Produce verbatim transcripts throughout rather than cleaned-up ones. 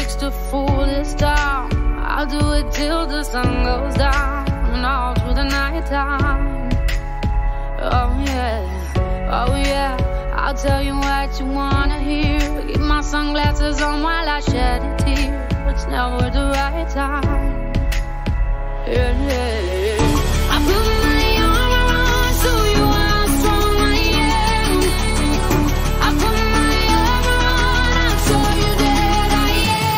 takes to fool this town. I'll do it till the sun goes down and all through the night time. Oh yeah, oh yeah, I'll tell you what you wanna hear. Keep my sunglasses on while I shed a tear. It's never the right time. Yeah, yeah. I put my arm around so you how strong I am. I put my arm around and show you that I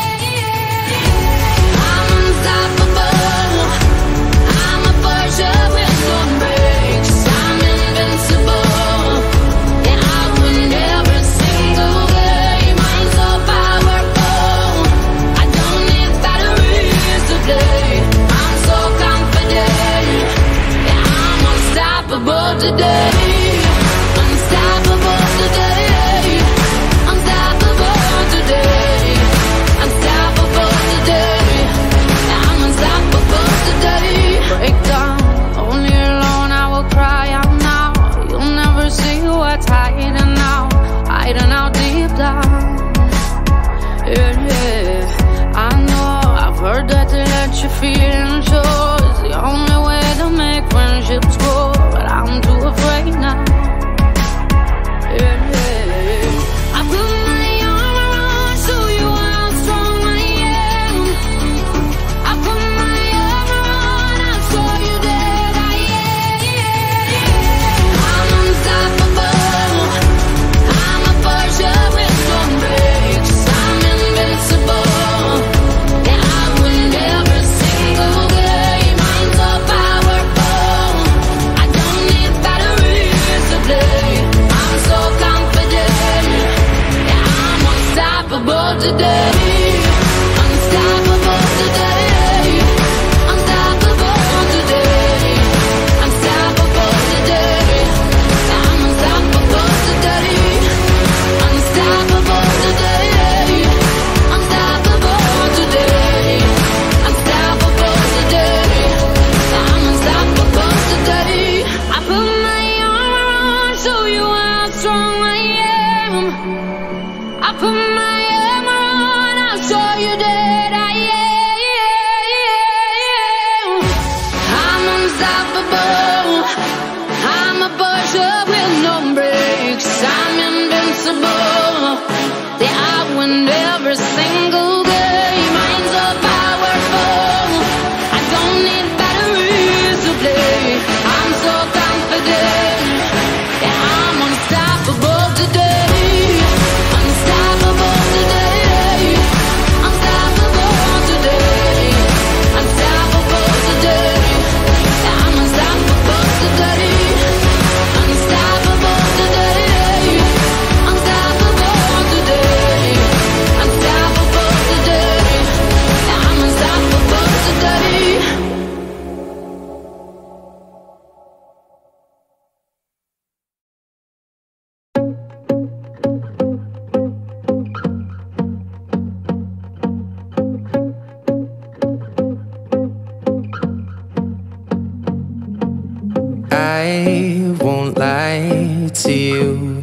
am. I'm unstoppable. I'm a Porsche with no brakes. I'm invincible. Yeah, I win every single game. I'm so powerful. I don't need batteries to play. I'm so confident. Yeah, I'm unstoppable today. Unstoppable today. Unstoppable today. Unstoppable today. Yeah, I'm unstoppable today. Break down, only alone I will cry out now. You'll never see what's hiding out, hiding out deep down. Yeah, yeah, I know, I've heard that to let you feel and show is the only way to make friendships grow, but I'm too afraid now. Yeah, yeah, I put my arm around so you how strong I am. I put my arm around and show you that I am. I'm unstoppable. I'm a Porsche with no brakes. I'm invincible. Yeah, I win every single game. I'm so powerful. I don't need batteries to play. I'm so confident. Yeah, I'm unstoppable today. Unstoppable today. Unstoppable today. Unstoppable today. Yeah, I'm unstoppable today. Unstoppable today. Unstoppable today. Unstoppable today. Yeah, I'm unstoppable today. I put my arm around, show you how strong I am. I put my arm around, I'll show you that I am. I'm unstoppable. I'm a Porsche with no brakes. I'm invincible. Yeah, I win every single game. I'm so powerful. I don't need batteries to play. I'm so confident. Yeah, I'm unstoppable today. Unstoppable today. Unstoppable today. Unstoppable today. Yeah, I'm unstoppable today. Unstoppable today. Unstoppable today. Unstoppable today. Yeah, I'm unstoppable today. I won't lie to you.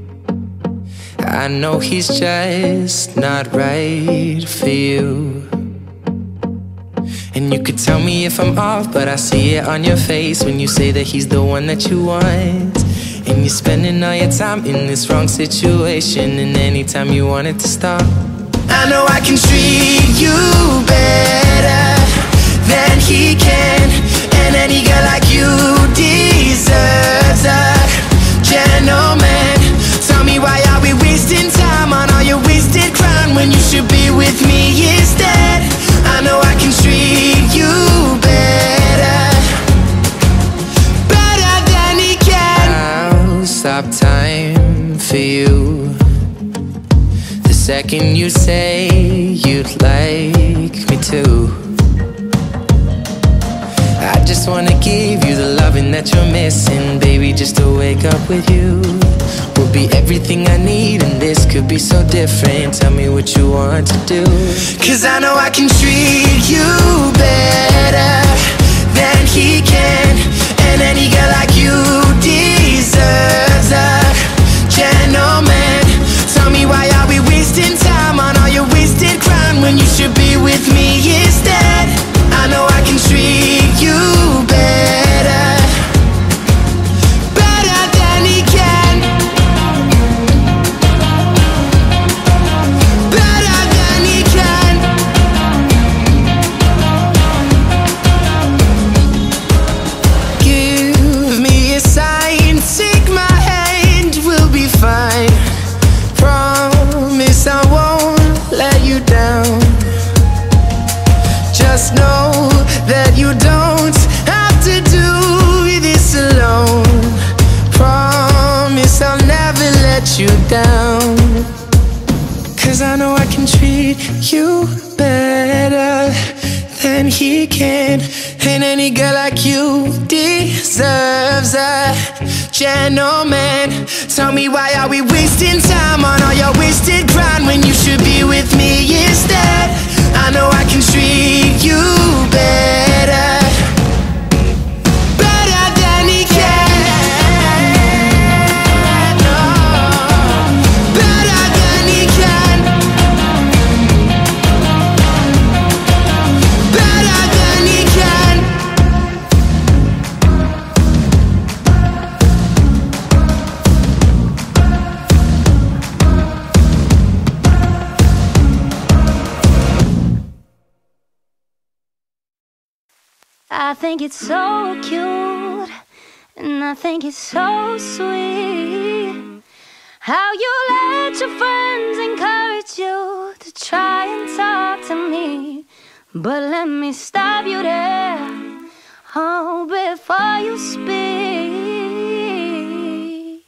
I know he's just not right for you. And you could tell me if I'm off, but I see it on your face when you say that he's the one that you want. And you're spending all your time in this wrong situation, and anytime you want it to stop, I know I can treat you better than he can. And any girl like you deserves a gentleman. Tell me, why are we wasting time on all your wasted crime when you should be with me instead? I know I can treat you better, better than he can. I'll stop time for you the second you say you'd like me to. I just wanna give you the loving that you're missing, baby. Just to wake up with you will be everything I need, and this could be so different. Tell me what you want to do, 'cause I know I can treat you better than he can. And any girl like you deserves a gentleman. Tell me, why are we wasting time on all your wasted crime when you just know that you don't have to do this alone. Promise I'll never let you down. Cause I know I can treat you better than he can. And any girl like you deserves a gentleman. Tell me, why are we wasting time on all your wasted grind when you should be with me instead? I know I can treat you better, better than he can. No, better than he can. Better than he can. I think it's so cute, and I think it's so sweet how you let your friends encourage you to try and talk to me. But let me stop you there, oh, before you speak.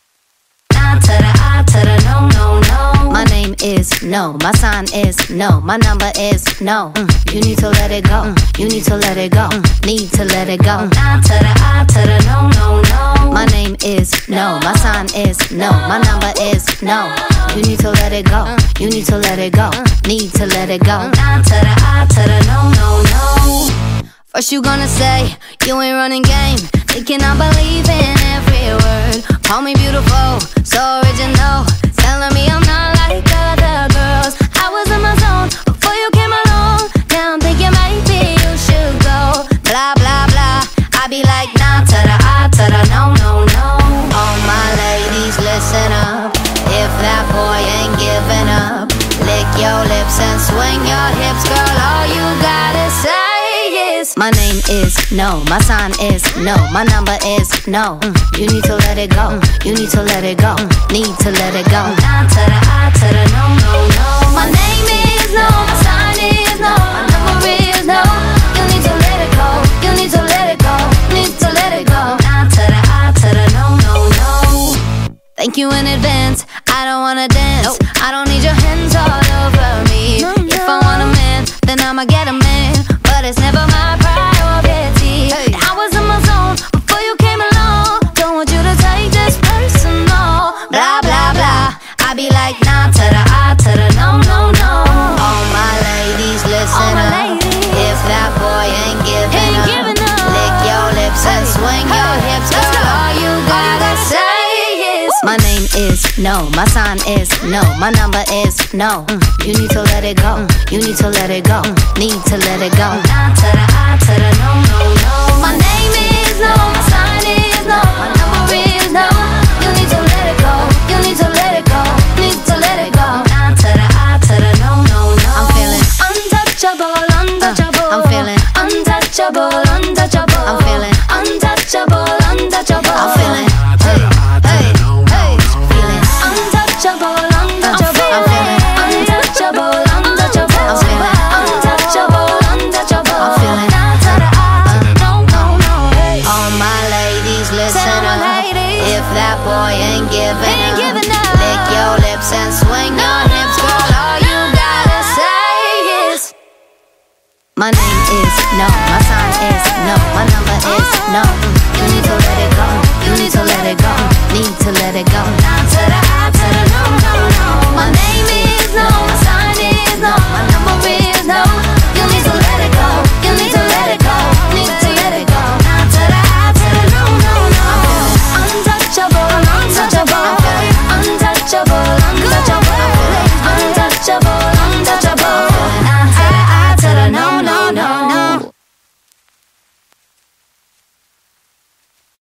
I to the I to the no, no, no. My name is no, my sign is no, my number is no. Mm. You need to let it go, mm. You need to let it go, mm. Need to let it go. I to the I to the no, no, no. My name is no, my sign is no, my number is no. You need to let it go, mm. You need to let it go, mm. Need to let it go. I to the I to the no, no, no. First you gonna say you ain't running game, thinking I believe in every word. Call me beautiful, so original, telling me I'm not like other girls. I was in my zone before you came along. Now I'm thinking maybe you should go. Blah, blah, blah. I be like, nah, to the I, to the no, no, no. All my ladies, listen up. If that boy ain't giving up, lick your lips and swing your hips, girl. All you gotta say is my name is no, my sign is no, my number is no. Mm. You need to let it go, mm. You need to let it go, mm. Need to let it go. Nah, to the I, to the no, no, no. My name is no, my sign is no, my number is no. You need to let it go, you need to let it go, need to let it go. Nah, to the I, to the no, no, no. Thank you in advance, I don't wanna dance, nope. I don't need your hands all over me, no, no. If I want a man, then I'ma get a man, but it's never my priority. Hey. I was in my zone before you came along. Don't want you to take this personal. Blah, blah, blah. I be like, nah, to the I, to the no, no, no. All my ladies, listen my up. Ladies. If that boy ain't giving, ain't up, giving up, lick your lips hey. And swing hey. Your hips, girl. Go. All you gotta say is my name is no, my sign is no, my number is no. Mm. You need to let it go, mm. You need to let it go, mm. Need to let it go. Nah, to the I, to the no, no, no. My name is no, my sign is no, my number is no. You need to let it go, you need to let it go, need to let it go. Nah, to the I, to the no, no, no. I'm feeling untouchable, untouchable. Uh, I'm feeling untouchable, untouchable. I'm feeling untouchable, untouchable. I'm feeling hey, hey, hey, feeling untouchable, untouchable. I'm feeling untouchable, untouchable. I'm feeling untouchable, untouchable. I'm feeling to the I, no, no, no. All my ladies, listen up. If that boy ain't giving up, lick your lips and swing your hips, girl. All you gotta say is my name is no, my sign is no, my number is no. You need to let it go, you need to let it go, need to let it go.